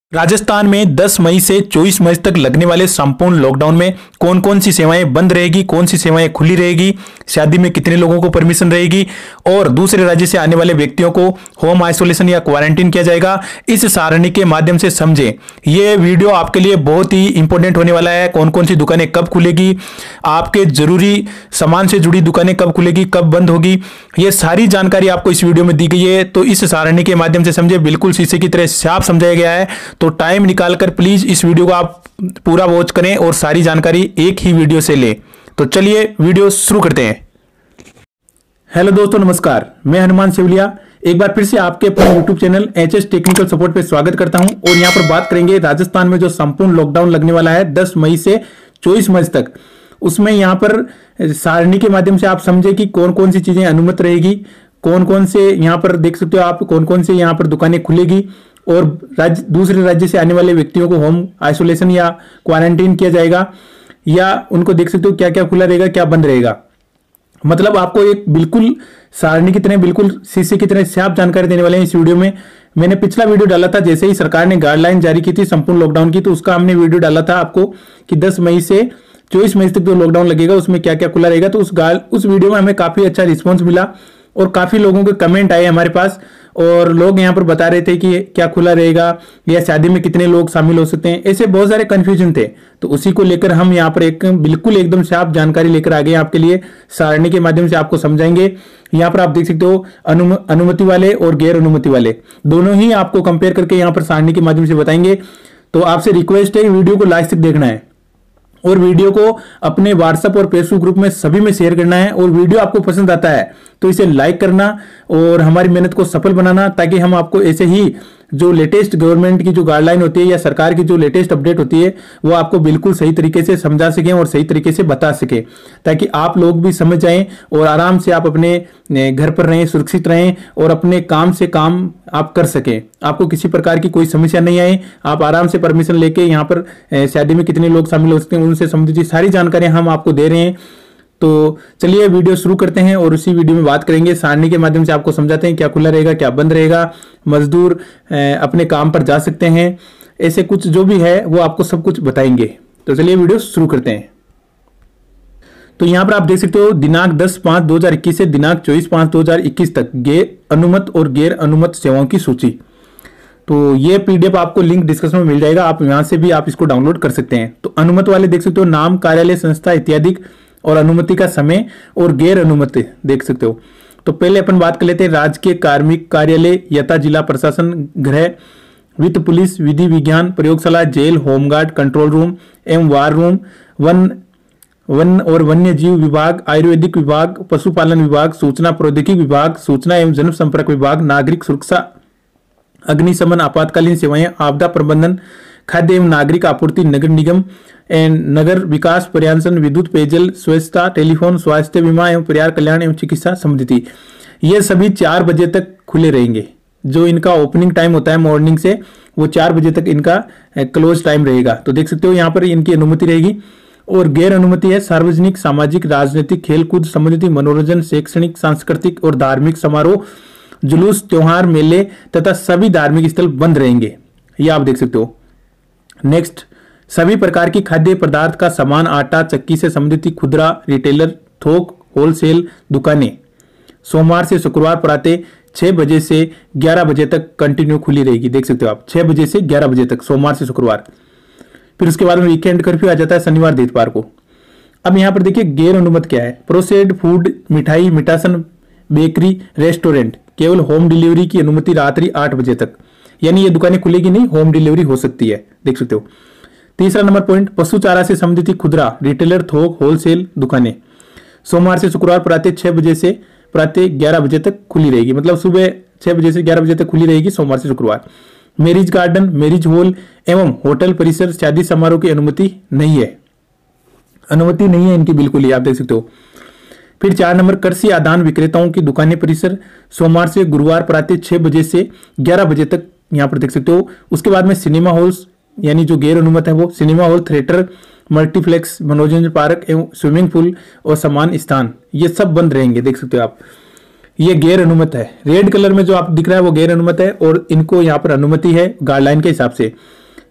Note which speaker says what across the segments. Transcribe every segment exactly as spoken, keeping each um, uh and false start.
Speaker 1: राजस्थान में दस मई से चौबीस मई तक लगने वाले संपूर्ण लॉकडाउन में कौन कौन सी सेवाएं बंद रहेगी, कौन सी सेवाएं खुली रहेगी, शादी में कितने लोगों को परमिशन रहेगी और दूसरे राज्य से आने वाले व्यक्तियों को होम आइसोलेशन या क्वारंटीन किया जाएगा, इस सारणी के माध्यम से समझें। यह वीडियो आपके लिए बहुत ही इंपॉर्टेंट होने वाला है। कौन कौन सी दुकानें कब खुलेगी, आपके जरूरी सामान से जुड़ी दुकानें कब खुलेगी, कब बंद होगी, ये सारी जानकारी आपको इस वीडियो में दी गई है। तो इस सारणी के माध्यम से समझे, बिल्कुल शीशे की तरह साफ समझाया गया है। तो टाइम निकालकर प्लीज इस वीडियो को आप पूरा वॉच करें और सारी जानकारी एक ही वीडियो से लें। तो चलिए वीडियो शुरू करते हैं। हेलो दोस्तों, नमस्कार। मैं हनुमान सेवलिया एक बार फिर से आपके अपने YouTube channel H S technical support पे स्वागत करता हूं और यहां पर बात करेंगे राजस्थान में जो संपूर्ण लॉकडाउन लगने वाला है दस मई से चौबीस मई तक। उसमें यहां पर सारणी के माध्यम से आप समझे कि कौन कौन सी चीजें अनुमत रहेगी, कौन कौन से यहां पर देख सकते हो आप, कौन कौन से यहां पर दुकानें खुलेगी और राज्य दूसरे राज्य से आने वाले व्यक्तियों को होम आइसोलेशन या क्वारंटीन किया जाएगा, या उनको देख सकते हो क्या क्या खुला रहेगा, क्या बंद रहेगा। मतलब आपको एक बिल्कुल सारणी की तरह, बिल्कुल शीशे की तरह साफ जानकारी देने वाले हैं इस वीडियो में। मैंने पिछला वीडियो डाला था जैसे ही सरकार ने गाइडलाइन जारी की थी संपूर्ण लॉकडाउन की, तो उसका हमने वीडियो डाला था आपको कि दस मई से चौबीस मई तक जो लॉकडाउन लगेगा उसमें क्या क्या खुला रहेगा। तो उस गाल उस वीडियो में हमें काफी अच्छा रिस्पॉन्स मिला और काफी लोगों के कमेंट आए हमारे पास और लोग यहाँ पर बता रहे थे कि क्या खुला रहेगा या शादी में कितने लोग शामिल हो सकते हैं। ऐसे बहुत सारे कंफ्यूजन थे, तो उसी को लेकर हम यहाँ पर एक बिल्कुल एकदम साफ जानकारी लेकर आ गए आपके लिए। सारणी के माध्यम से आपको समझाएंगे। यहाँ पर आप देख सकते हो अनुम, अनुमति वाले और गैर अनुमति वाले दोनों ही आपको कंपेयर करके यहाँ पर सारणी के माध्यम से बताएंगे। तो आपसे रिक्वेस्ट है वीडियो को लास्ट तक देखना है और वीडियो को अपने व्हाट्सएप और फेसबुक ग्रुप में सभी में शेयर करना है। और वीडियो आपको पसंद आता है तो इसे लाइक करना और हमारी मेहनत को सफल बनाना, ताकि हम आपको ऐसे ही जो लेटेस्ट गवर्नमेंट की जो गाइडलाइन होती है या सरकार की जो लेटेस्ट अपडेट होती है वो आपको बिल्कुल सही तरीके से समझा सकें और सही तरीके से बता सकें, ताकि आप लोग भी समझ जाएं और आराम से आप अपने घर पर रहें, सुरक्षित रहें और अपने काम से काम आप कर सकें। आपको किसी प्रकार की कोई समस्या नहीं आए, आप आराम से परमिशन लेके यहाँ पर शादी में कितने लोग शामिल हो सकते हैं उनसे संबंधित सारी जानकारियां हम आपको दे रहे हैं। तो चलिए वीडियो शुरू करते हैं और उसी वीडियो में बात करेंगे। सारणी के माध्यम से आपको समझाते हैं क्या खुला रहेगा, क्या बंद रहेगा, मजदूर अपने काम पर जा सकते हैं, ऐसे कुछ जो भी है वो आपको सब कुछ बताएंगे। तो चलिए वीडियो शुरू करते हैं। तो यहाँ पर आप देख सकते हो दिनांक दस पांच दो हजार इक्कीस से दिनांक चौबीस पांच दो हजार इक्कीस तक गैर अनुमत और गैर अनुमत सेवाओं की सूची। तो ये पीडीएफ आपको लिंक डिस्क्रिप्शन में मिल जाएगा, आप यहाँ से भी आप इसको डाउनलोड कर सकते हैं। तो अनुमत वाले देख सकते हो नाम, कार्यालय, संस्था इत्यादि और अनुमति का समय, और गैर अनुमति देख सकते हो। तो पहले अपन बात कर लेते हैं राजकीय कार्मिक कार्यालय, यथा जिला प्रशासन, गृह, वित्त, पुलिस, विधि विज्ञान, प्रयोगशाला, जेल, होमगार्ड, कंट्रोल रूम एवं वार रूम, वन वन और वन्य जीव विभाग, आयुर्वेदिक विभाग, पशुपालन विभाग, सूचना प्रौद्योगिकी विभाग, सूचना एवं जनसंपर्क विभाग, नागरिक सुरक्षा, अग्निशमन, आपातकालीन सेवाएं, आपदा प्रबंधन, खाद्य एवं नागरिक आपूर्ति, नगर निगम एवं नगर विकास, पर्यावरण, विद्युत, पेयजल, स्वच्छता, टेलीफोन, स्वास्थ्य बीमा एवं परिवार कल्याण एवं चिकित्सा समिति, ये सभी चार बजे तक खुले रहेंगे। जो इनका ओपनिंग टाइम होता है मॉर्निंग से, वो चार बजे तक इनका क्लोज टाइम रहेगा। तो देख सकते हो यहाँ पर इनकी अनुमति रहेगी। और गैर अनुमति है सार्वजनिक, सामाजिक, राजनीतिक, खेलकूद संबंधित, मनोरंजन, शैक्षणिक, सांस्कृतिक और धार्मिक समारोह, जुलूस, त्योहार, मेले तथा सभी धार्मिक स्थल बंद रहेंगे। ये आप देख सकते हो। नेक्स्ट, सभी प्रकार की खाद्य पदार्थ का सामान, आटा, चक्की से संबंधित खुदरा, रिटेलर, थोक, होलसेल दुकानें सोमवार से शुक्रवार प्रातः छह बजे से ग्यारह बजे तक कंटिन्यू खुली रहेगी। देख सकते हो आप, छह बजे से ग्यारह बजे तक सोमवार से शुक्रवार। फिर उसके बाद में वीकेंड कर्फ्यू आ जाता है शनिवार देर पार को। अब यहाँ पर देखिए गैर अनुमत क्या है। प्रोसेस्ड फूड, मिठाई, मिठासन, बेकरी, रेस्टोरेंट, केवल होम डिलीवरी की अनुमति रात्रि आठ बजे तक, यानी ये दुकानें खुलेगी नहीं, होम डिलीवरी हो सकती है। देख सकते हो। तीसरा नंबर पॉइंट, पशु चारा से संबंधित खुदरा, रिटेलर, थोक, होलसेल दुकानें सोमवार से शुक्रवार प्रातः छह बजे से प्रातः ग्यारह बजे तक खुली रहेगी। मतलब सुबह छह बजे से ग्यारह बजे तक खुली रहेगी सोमवार से शुक्रवार। मैरिज गार्डन, मैरिज हॉल एवं होटल परिसर, शादी समारोह की अनुमति नहीं है, अनुमति नहीं है इनकी बिल्कुल ही, आप देख सकते हो। फिर चार नंबर, कृषि आदान विक्रेताओं की दुकानें परिसर सोमवार से गुरुवार प्रातः छह बजे से ग्यारह बजे तक यहाँ पर देख सकते हो। उसके बाद में सिनेमा हॉल्स, यानी जो गैर अनुमत है वो सिनेमा हॉल, थिएटर, मल्टीप्लेक्स, मनोरंजन पार्क एवं स्विमिंग पूल और समान स्थान, ये सब बंद रहेंगे। देख सकते हो आप, ये गैर अनुमत है। रेड कलर में जो आप दिख रहा है वो गैर अनुमत है और इनको यहाँ पर अनुमति है गाइडलाइन के हिसाब से।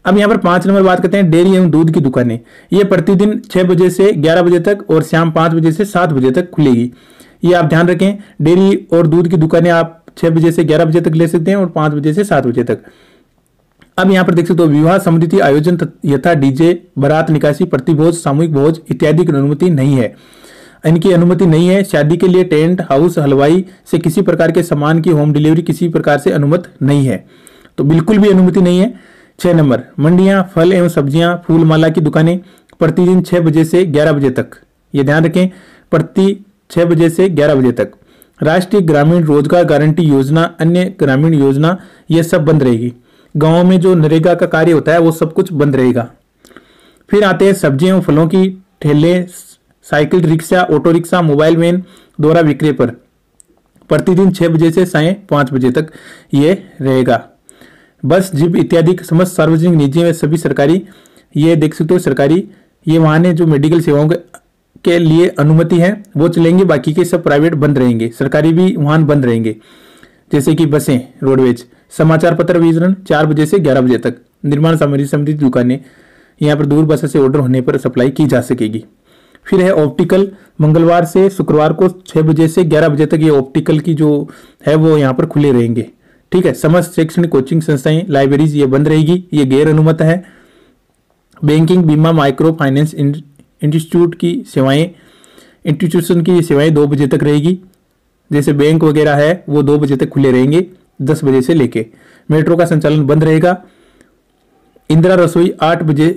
Speaker 1: अब यहाँ पर पांच नंबर बात करते हैं डेयरी एवं दूध की दुकानें। ये प्रतिदिन छह बजे से ग्यारह बजे तक और शाम पाँच बजे से सात बजे तक खुलेगी। ये आप ध्यान रखें, डेयरी और दूध की दुकानें आप छह बजे से ग्यारह बजे तक ले सकते हैं और पाँच बजे से सात बजे तक। अब यहाँ पर देख सकते हो विवाह समृद्धि आयोजन यथा डीजे, बारात निकासी, प्रतिभोज, सामूहिक भोज इत्यादि की अनुमति नहीं है। इनकी अनुमति नहीं है। शादी के लिए टेंट हाउस, हलवाई से किसी प्रकार के सामान की होम डिलीवरी किसी प्रकार से अनुमति नहीं है, तो बिल्कुल भी अनुमति नहीं है। छह नंबर मंडियां, फल एवं सब्जियां, फूल माला की दुकानें प्रतिदिन छह बजे से ग्यारह बजे तक। ये ध्यान रखें, प्रति छह बजे से ग्यारह बजे तक। राष्ट्रीय ग्रामीण रोजगार गारंटी योजना, अन्य ग्रामीण योजना, ये सब बंद रहेगी। गाँव में जो नरेगा का कार्य होता है वो सब कुछ बंद रहेगा। फिर आते हैं सब्जियों एवं फलों की ठेले, cycle rickshaw, auto rickshaw, mobile van द्वारा विक्रय पर प्रतिदिन छह बजे से साय पाँच बजे तक ये रहेगा। बस, जीप इत्यादि समस्त सार्वजनिक, निजी व सभी सरकारी, ये देख सकते हो सरकारी ये वाहन जो मेडिकल सेवाओं के, के लिए अनुमति है वो चलेंगे, बाकी के सब प्राइवेट बंद रहेंगे। सरकारी भी वाहन बंद रहेंगे जैसे कि बसें, रोडवेज। समाचार पत्र वितरण चार बजे से ग्यारह बजे तक। निर्माण सामग्री संबंधी दुकानें, यहाँ पर दूर बस से ऑर्डर होने पर सप्लाई की जा सकेगी। फिर है ऑप्टिकल, मंगलवार से शुक्रवार को छह बजे से ग्यारह बजे तक ये ऑप्टिकल की जो है वो यहाँ पर खुले रहेंगे। ठीक है। समस्त शैक्षणिक कोचिंग संस्थाएं, लाइब्रेरीज ये बंद रहेगी, ये गैर अनुमत है। बैंकिंग, बीमा, माइक्रो फाइनेंस इंस्टीट्यूट की सेवाएं, इंस्टीट्यूशन की सेवाएं दो बजे तक रहेगी। जैसे बैंक वगैरह है वो दो बजे तक खुले रहेंगे, दस बजे से लेके। मेट्रो का संचालन बंद रहेगा। इंदिरा रसोई आठ बजे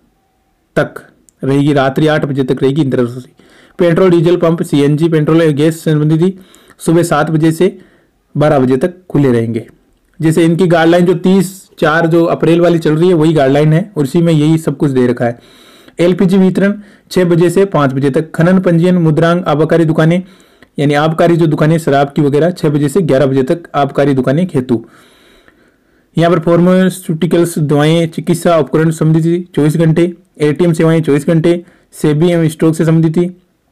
Speaker 1: तक रहेगी, रात्रि आठ बजे तक रहेगी Indira Rasoi. Petrol diesel pump, CNG, petrol और गैस संबंधी सुबह सात बजे से बारह बजे तक खुले रहेंगे। जैसे इनकी गाइडलाइन जो तीस चार जो अप्रैल वाली चल रही है वही गाइडलाइन है और उसी में यही सब कुछ दे रखा है। एलपीजी वितरण छह बजे से पाँच बजे तक। खनन, पंजीयन, मुद्रांक, आबकारी दुकानें यानी आबकारी जो दुकानें शराब की वगैरह छह बजे से ग्यारह बजे तक आबकारी दुकानें हेतु। यहाँ पर फार्मास्यूटिकल्स, दवाएं, चिकित्सा उपकरण संबंधी चौबीस घंटे। एटीएम सेवाएं चौबीस घंटे। सेबी एवं स्टॉक से संबंधित,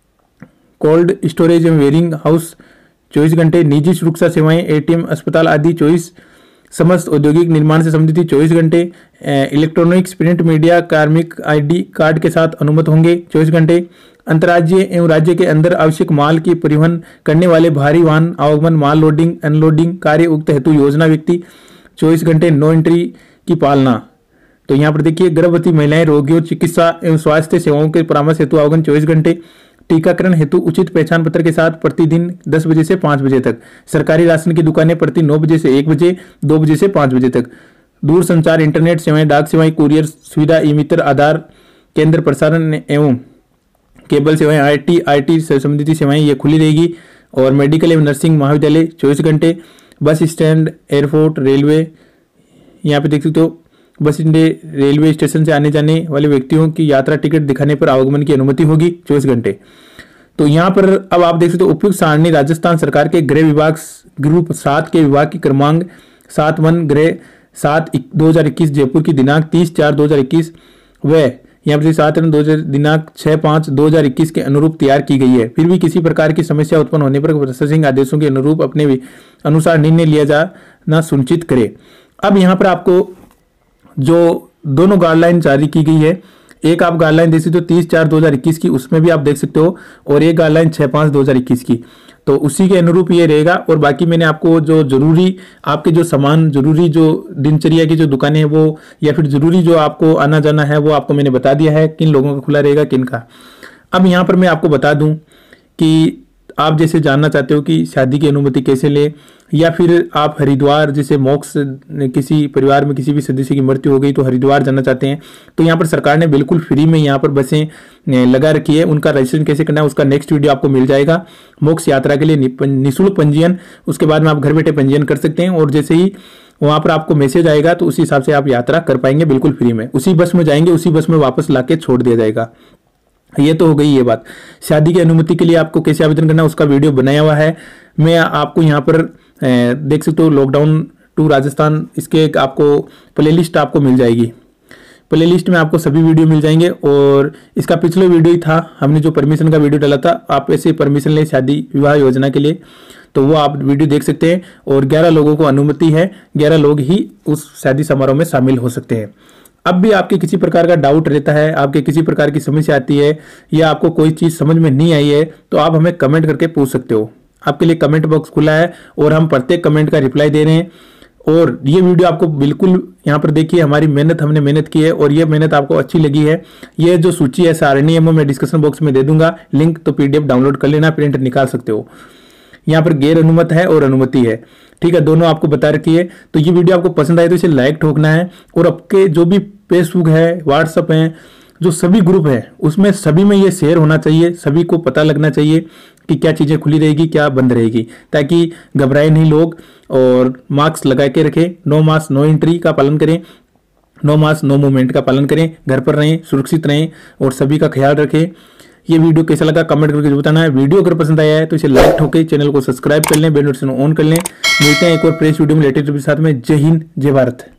Speaker 1: कोल्ड स्टोरेज एवं वेयरिंग हाउस चौबीस घंटे। निजी सुरक्षा सेवाएं, एटीएम, अस्पताल आदि चौबीस। समस्त औद्योगिक निर्माण से संबंधित चौबीस घंटे। इलेक्ट्रॉनिक्स, प्रिंट मीडिया, कार्मिक आईडी कार्ड के साथ अनुमत होंगे चौबीस घंटे। अंतर्राज्यीय एवं राज्य के अंदर आवश्यक माल की परिवहन करने वाले भारी वाहन आवागमन, माल लोडिंग अनलोडिंग कार्य उक्त हेतु योजना व्यक्ति चौबीस घंटे। नो एंट्री की पालना, तो यहाँ पर देखिए गर्भवती महिलाएं, रोगियों, चिकित्सा एवं स्वास्थ्य सेवाओं के परामर्श हेतु आवागमन चौबीस घंटे। टीकाकरण हेतु उचित पहचान पत्र के साथ प्रतिदिन दस बजे से पाँच बजे तक। सरकारी राशन की दुकानें प्रति नौ बजे से एक बजे, दो बजे से पाँच बजे तक। दूर संचार, इंटरनेट सेवाएं, डाक सेवाएं, कुरियर सुविधा, ई मित्र, आधार केंद्र, प्रसारण एवं केबल सेवाएं, आईटी आईटी से संबंधित सेवाएं ये खुली रहेगी। और मेडिकल एवं नर्सिंग महाविद्यालय चौबीस घंटे। बस स्टैंड, एयरपोर्ट, रेलवे, यहाँ पे देख सकते हो बस स्टैंड, रेलवे स्टेशन से आने जाने वाले व्यक्तियों की यात्रा टिकट दिखाने पर आवागमन की अनुमति होगी चौबीस घंटे। तो यहाँ पर अब आप देख सकते हो उपयुक्त सारणी राजस्थान सरकार के गृह विभाग ग्रुप सात के विभाग की क्रमांक सात वन गृह सात दो हजार इक्कीस जयपुर की दिनांक तीस चार दो हजार इक्कीस व यहाँ पर सात दो हजार दिनांक छह पाँच दो हजार इक्कीस के अनुरूप तैयार की गई है। फिर भी किसी प्रकार की समस्या उत्पन्न होने पर प्रोसेसिंग आदेशों के अनुरूप अपने अनुसार निर्णय लिया जाना सुनिश्चित करे। अब यहाँ पर आपको जो दोनों गाइडलाइन जारी की गई है, एक आप गाइडलाइन देख सकते हो तीस चार दो हजार इक्कीस की, उसमें भी आप देख सकते हो, और एक गाइडलाइन छह पाँच दो हजार इक्कीस की, तो उसी के अनुरूप ये रहेगा। और बाकी मैंने आपको जो जरूरी आपके जो सामान, जरूरी जो दिनचर्या की जो दुकानें हैं वो, या फिर जरूरी जो आपको आना जाना है वो आपको मैंने बता दिया है किन लोगों का खुला रहेगा किन का। अब यहाँ पर मैं आपको बता दूं कि आप जैसे जानना चाहते हो कि शादी की अनुमति कैसे ले, या फिर आप हरिद्वार जैसे मोक्ष किसी परिवार में किसी भी सदस्य की मृत्यु हो गई तो हरिद्वार जाना चाहते हैं, तो यहाँ पर सरकार ने बिल्कुल फ्री में यहाँ पर बसें लगा रखी है। उनका रजिस्ट्रेशन कैसे करना है उसका नेक्स्ट वीडियो आपको मिल जाएगा। मोक्ष यात्रा के लिए निःशुल्क पंजीयन, उसके बाद में आप घर बैठे पंजीयन कर सकते हैं, और जैसे ही वहाँ पर आपको मैसेज आएगा तो उसी हिसाब से आप यात्रा कर पाएंगे बिल्कुल फ्री में। उसी बस में जाएंगे, उसी बस में वापस ला के छोड़ दिया जाएगा। ये तो हो गई ये बात। शादी की अनुमति के लिए आपको कैसे आवेदन करना है उसका वीडियो बनाया हुआ है, मैं आपको यहाँ पर देख सकते हो। लॉकडाउन टू राजस्थान, इसके आपको प्लेलिस्ट आपको मिल जाएगी। प्लेलिस्ट में आपको सभी वीडियो मिल जाएंगे। और इसका पिछले वीडियो ही था, हमने जो परमिशन का वीडियो डाला था, आप ऐसे परमिशन ले शादी विवाह योजना के लिए, तो वो आप वीडियो देख सकते हैं। और ग्यारह लोगों को अनुमति है, ग्यारह लोग ही उस शादी समारोह में शामिल हो सकते हैं। अब भी आपके किसी प्रकार का डाउट रहता है, आपके किसी प्रकार की समस्या आती है या आपको कोई चीज़ समझ में नहीं आई है, तो आप हमें कमेंट करके पूछ सकते हो। आपके लिए कमेंट बॉक्स खुला है और हम प्रत्येक कमेंट का रिप्लाई दे रहे हैं। और ये वीडियो आपको बिल्कुल यहाँ पर देखिए, हमारी मेहनत, हमने मेहनत की है और ये मेहनत आपको अच्छी लगी है। ये जो सूची है सारणी है वो मैं डिस्क्रिप्शन बॉक्स में दे दूंगा लिंक, तो पीडीएफ डाउनलोड कर लेना, प्रिंट निकाल सकते हो। यहाँ पर गैर अनुमत है और अनुमति है, ठीक है, दोनों आपको बता रखी है। तो ये वीडियो आपको पसंद आए तो इसे लाइक ठोकना है और आपके जो भी फेसबुक है, व्हाट्सअप है, जो सभी ग्रुप है, उसमें सभी में ये शेयर होना चाहिए, सभी को पता लगना चाहिए कि क्या चीज़ें खुली रहेगी, क्या बंद रहेगी, ताकि घबराए नहीं लोग और मास्क लगा के रखें। नो मास्क नो एंट्री का पालन करें, नो मास्क नो मूवमेंट का पालन करें, घर पर रहें, सुरक्षित रहें और सभी का ख्याल रखें। ये वीडियो कैसा लगा कमेंट करके बताना है। वीडियो अगर पसंद आया है तो इसे लाइक ठोके, चैनल को सब्सक्राइब कर लें, बेल नोटिफिकेशन ऑन कर लें। मिलते हैं एक और प्रेस वीडियो में लेटेस्ट के साथ में। जय हिंद, जय भारत।